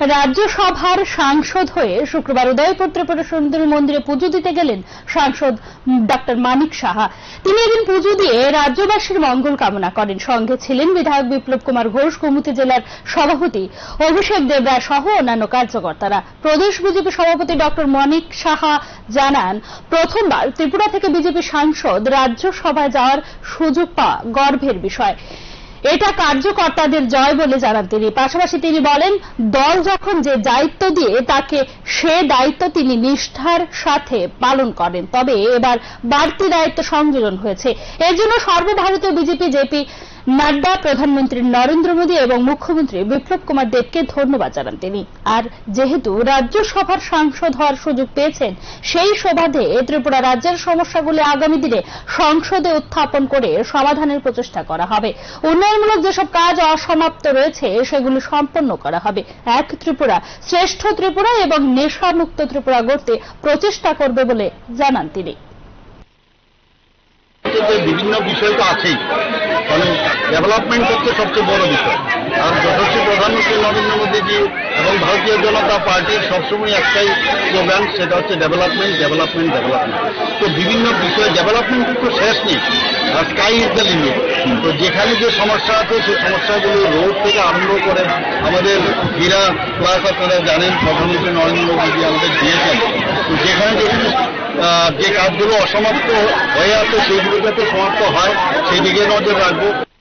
রাজ্যসভার সাংসদ হয়ে শুক্রবার উদয়পুর ত্রিপুরা সুন্দরী মন্দিরে পুজো দিতে গেলেন সাংসদ ডক্টর মানিক সাহা। তিনি এদিন পুজো দিয়ে রাজ্যবাসীর মঙ্গল কামনা করেন। সঙ্গে ছিলেন বিধায়ক বিপ্লব কুমার ঘোষ, গোমতী জেলার সভাপতি অভিষেক দেবরায় সহ অন্যান্য কার্যকর্তারা। প্রদেশ বিজেপি সভাপতি ডক্টর মানিক সাহা জানান, প্রথমবার ত্রিপুরা থেকে বিজেপি সাংসদ রাজ্যসভায় যাওয়ার সুযোগ পাওয়া গর্বের বিষয়। এটা কার্যকর্তাদের জয় বলে জানান তিনি। পাশাপাশি তিনি বলেন, দল যখন যে দায়িত্ব দিয়ে তাকে সে দায়িত্ব তিনি নিষ্ঠার সাথে পালন করেন। তবে এবার বাড়তি দায়িত্ব সংযোজন হয়েছে। এর জন্য সর্বভারতীয় বিজেপি জেপি নাড্ডা, প্রধানমন্ত্রী নরেন্দ্র মোদী এবং মুখ্যমন্ত্রী বিপ্লব কুমার দেবকে ধন্যবাদ জানান তিনি। আর যেহেতু রাজ্যসভার সাংসদ হওয়ার সুযোগ পেয়েছেন, সেই সুবাদে ত্রিপুরা রাজ্যের সমস্যাগুলি আগামী দিনে সংসদে উত্থাপন করে সমাধানের প্রচেষ্টা করা হবে। উন্নয়নমূলক যেসব কাজ অসমাপ্ত রয়েছে সেগুলি সম্পন্ন করা হবে। এক ত্রিপুরা, শ্রেষ্ঠ ত্রিপুরা এবং নেশামুক্ত ত্রিপুরা গড়তে প্রচেষ্টা করবে বলে জানান তিনি। বিভিন্ন বিষয় তো আছেই, মানে ডেভেলপমেন্ট হচ্ছে সবচেয়ে বড় বিষয়। আর যশস্বী প্রধানমন্ত্রী নরেন্দ্র মোদীজি এবং ভারতীয় জনতা পার্টির সবসময় একটাই স্লোগান, সেটা হচ্ছে ডেভেলপমেন্ট, ডেভেলপমেন্ট, ডেভেলপমেন্ট। তো বিভিন্ন বিষয় ডেভেলপমেন্টের তো শেষ নেই, স্কাই ইজ দ্য লিমিট। তো যেখানে যে সমস্যা আছে সেই সমস্যাগুলো রোড থেকে আরম্ভ করে আমাদের হীরা প্লাস আপনারা জানেন প্রধানমন্ত্রী নরেন্দ্র মোদীজি আমাদের দিয়েছেন। তো যেখানে যেখানে যে কাজগুলো অসমাপ্ত হয়ে আছে সেইগুলো যাতে সমাপ্ত হয় সেই দিকে নজর রাখবো।